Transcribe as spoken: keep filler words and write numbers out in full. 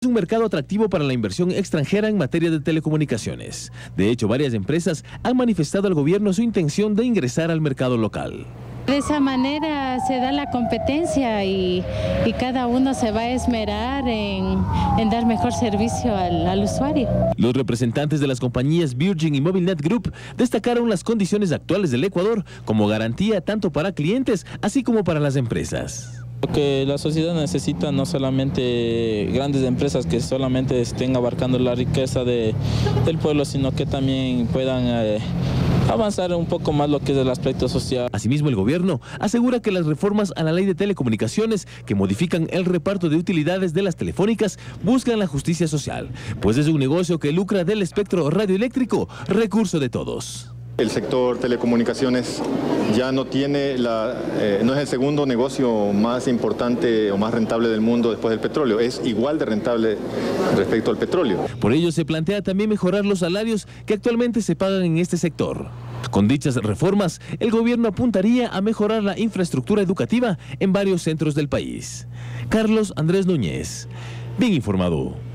Es un mercado atractivo para la inversión extranjera en materia de telecomunicaciones. De hecho, varias empresas han manifestado al gobierno su intención de ingresar al mercado local. De esa manera se da la competencia y, y cada uno se va a esmerar en, en dar mejor servicio al, al usuario. Los representantes de las compañías Virgin y Movilnet Group destacaron las condiciones actuales del Ecuador como garantía tanto para clientes así como para las empresas. Lo que la sociedad necesita no solamente grandes empresas que solamente estén abarcando la riqueza de, del pueblo, sino que también puedan eh, avanzar un poco más lo que es el aspecto social. Asimismo, el gobierno asegura que las reformas a la ley de telecomunicaciones que modifican el reparto de utilidades de las telefónicas buscan la justicia social, pues es un negocio que lucra del espectro radioeléctrico, recurso de todos. El sector telecomunicaciones ya no tiene la, eh, no es el segundo negocio más importante o más rentable del mundo después del petróleo, es igual de rentable respecto al petróleo. Por ello se plantea también mejorar los salarios que actualmente se pagan en este sector. Con dichas reformas, el gobierno apuntaría a mejorar la infraestructura educativa en varios centros del país. Carlos Andrés Núñez, bien informado.